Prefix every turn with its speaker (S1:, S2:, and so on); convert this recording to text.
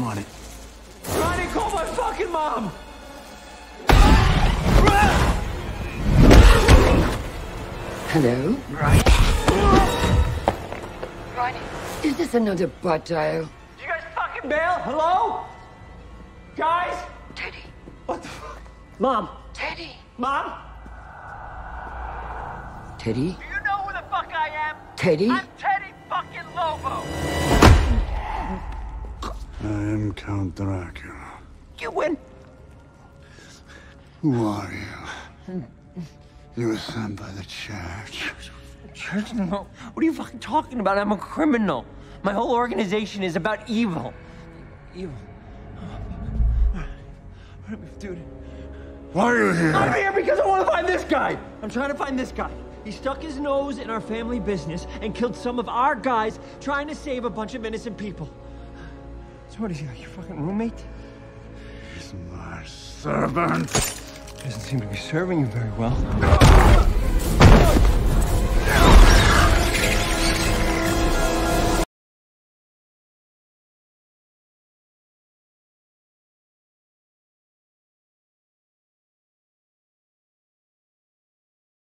S1: on it.
S2: Ronnie, call my fucking mom!
S3: Hello?
S2: Right.
S3: Ronnie. Is this another butt dial?
S2: Did you guys fucking bail? Hello? Guys?
S3: Teddy.
S2: What the fuck? Mom.
S3: Teddy.
S2: Mom?
S3: Teddy?
S2: Do you know who the fuck I am?
S3: Teddy?
S2: I'm Teddy fucking Lobo.
S1: I am Count Dracula.
S2: You win.
S1: Who are you? You were sent by the church.
S2: Church? No. What are you fucking talking about? I'm a criminal. My whole organization is about evil. Evil. Dude.
S1: Why are you here?
S2: I'm here because I want to find this guy. I'm trying to find this guy. He stuck his nose in our family business and killed some of our guys trying to save a bunch of innocent people. So what is he, like your fucking roommate?
S1: He's my servant.
S2: Doesn't seem to be serving you very well.